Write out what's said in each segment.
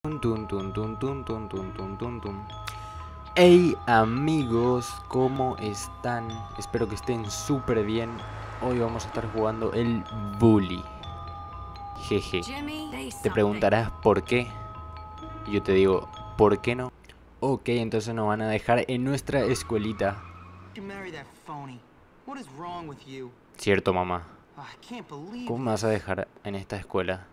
Tun, tun, tun, tun, tun, tun, tun, tun, tun, tun. Hey amigos, ¿cómo están? Espero que estén súper bien. Hoy vamos a estar jugando el Bully. Jeje. Te preguntarás por qué. Y yo te digo, ¿por qué no? Ok, entonces nos van a dejar en nuestra escuelita. Cierto, mamá. ¿Cómo me vas a dejar en esta escuela?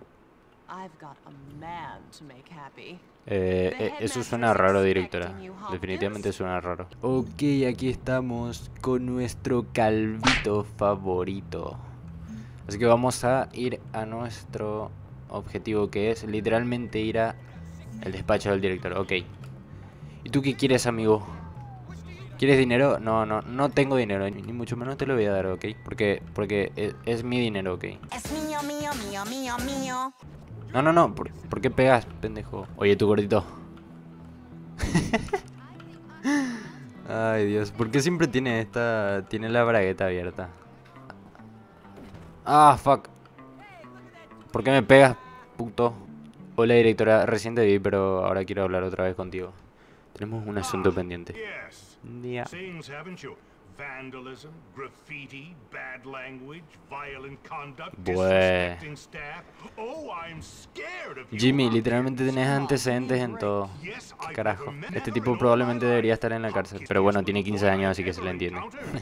Eso suena raro, directora. Definitivamente suena raro. Ok, aquí estamos con nuestro calvito favorito. Así que vamos a ir a nuestro objetivo, que es literalmente ir a el despacho del director. Ok. ¿Y tú qué quieres, amigo? ¿Quieres dinero? No tengo dinero, ni mucho menos te lo voy a dar, ¿ok? Porque es mi dinero, ¿ok? Es mío. No, ¿por qué pegas, pendejo? Oye, tu gordito. Ay, Dios, ¿por qué siempre tiene la bragueta abierta? Ah, fuck. ¿Por qué me pegas, puto? Hola, directora, recién te vi, pero ahora quiero hablar otra vez contigo. Tenemos un asunto pendiente. Ya. Vandalism, graffiti, bad language, violent conduct, Bue. disrespecting staff. Oh, I'm scared of you. Jimmy, literalmente tenés antecedentes en todo. ¿Qué carajo? Este tipo probablemente debería estar en la cárcel. Pero bueno, tiene 15 años, así que se le entiende.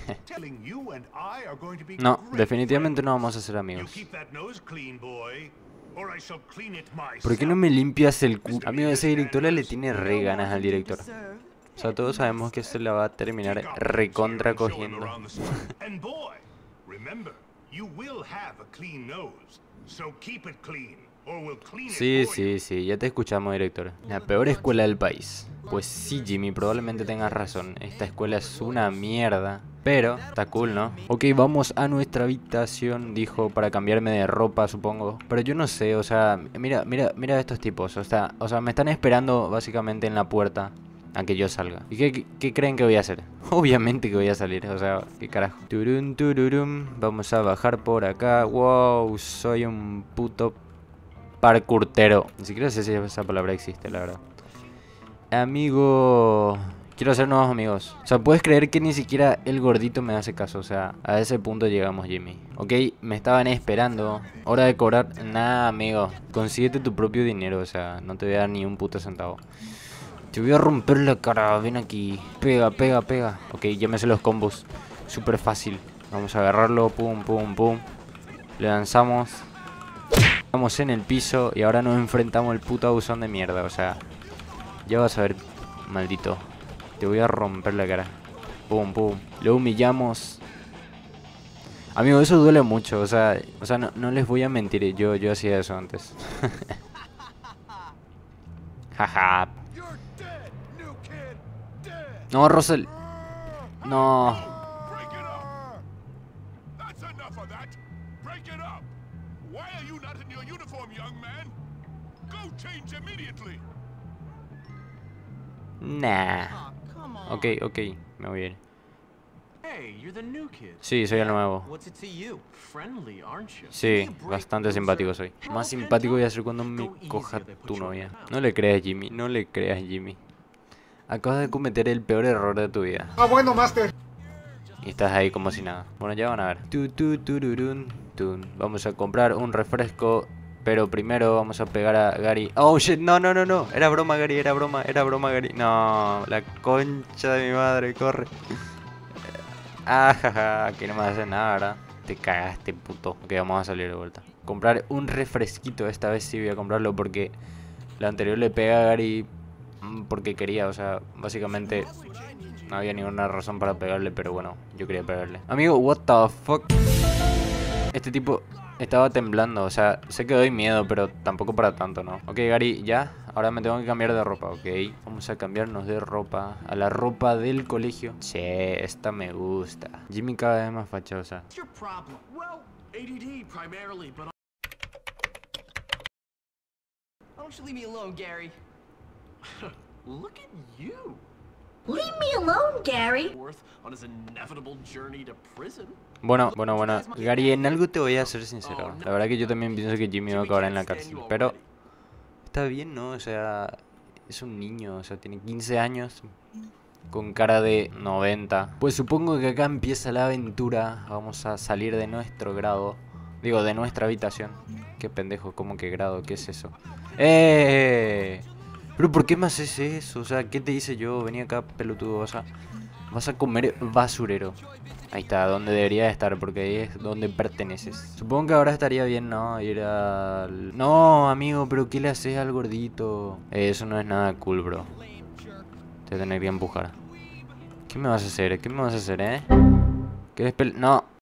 No, definitivamente no vamos a ser amigos. ¿Por qué no me limpias el cu... Amigo, ese director le tiene re ganas al director. O sea, todos sabemos que se la va a terminar recontra cogiendo. Sí, ya te escuchamos, director. La peor escuela del país. Pues sí, Jimmy, probablemente tengas razón. Esta escuela es una mierda. Pero está cool, ¿no? Ok, vamos a nuestra habitación, dijo, para cambiarme de ropa, supongo. Pero yo no sé, o sea, mira a estos tipos. O sea, me están esperando básicamente en la puerta a que yo salga. ¿Y qué creen que voy a hacer? Obviamente que voy a salir, o sea, qué carajo. Turun, tururum. Vamos a bajar por acá. Wow, soy un puto parkourtero. Ni siquiera sé si esa palabra existe, la verdad. Amigo, quiero hacer nuevos amigos. O sea, puedes creer que ni siquiera el gordito me hace caso. O sea, a ese punto llegamos, Jimmy. Ok, me estaban esperando. Hora de cobrar. Nada, amigo. Consíguete tu propio dinero. O sea, no te voy a dar ni un puto centavo. Te voy a romper la cara. Ven aquí. Pega. Ok, ya me sé los combos. Súper fácil. Vamos a agarrarlo. Pum. Le lanzamos. Estamos en el piso. Y ahora nos enfrentamos al puto abusón de mierda. O sea, ya vas a ver, maldito. Te voy a romper la cara. Pum. Lo humillamos. Amigo, eso duele mucho. O sea no les voy a mentir. Yo hacía eso antes. Jaja. No, Russell. No. Nah. Ok, me voy a ir. Sí, soy el nuevo. Sí, bastante simpático soy. Más simpático voy a ser cuando me coja tu novia. No le creas, Jimmy. Acabas de cometer el peor error de tu vida. Ah, bueno, Master. Y estás ahí como si nada. Bueno, ya van a ver. Vamos a comprar un refresco. Pero primero vamos a pegar a Gary. Oh shit, no. Era broma, Gary. No, la concha de mi madre, corre. Jaja, aquí no me hace nada, ¿verdad? Te cagaste, puto. Ok, vamos a salir de vuelta. Comprar un refresquito. Esta vez sí voy a comprarlo porque la anterior le pegué a Gary porque quería. O sea, básicamente no había ninguna razón para pegarle, pero bueno, yo quería pegarle. Amigo, what the fuck. Este tipo estaba temblando, o sea, sé que doy miedo, pero tampoco para tanto, ¿no? Ok, Gary, ya, ahora me tengo que cambiar de ropa, ok. Vamos a cambiarnos de ropa a la ropa del colegio. Che, esta me gusta. Jimmy cada vez más fachosa. Leave me alone, Gary. Bueno, Gary, en algo te voy a ser sincero. La verdad que yo también pienso que Jimmy va a acabar en la cárcel, pero Está bien, ¿no? O sea, es un niño, o sea, tiene 15 años. Con cara de 90. Pues supongo que acá empieza la aventura. Vamos a salir de nuestro grado. Digo, de nuestra habitación. Qué pendejo, ¿cómo que grado? ¿Qué es eso? ¡Eh! Pero ¿por qué me haces eso? O sea, ¿qué te hice yo? Vení acá, pelotudo. Vas a comer basurero. Ahí está, donde debería estar, porque ahí es donde perteneces. Supongo que ahora estaría bien, ¿no? Ir al... No, amigo, pero ¿qué le haces al gordito? Eso no es nada cool, bro. Te voy a tener que empujar. ¿Qué me vas a hacer? ¿Qué me vas a hacer, eh? ¿Quieres No.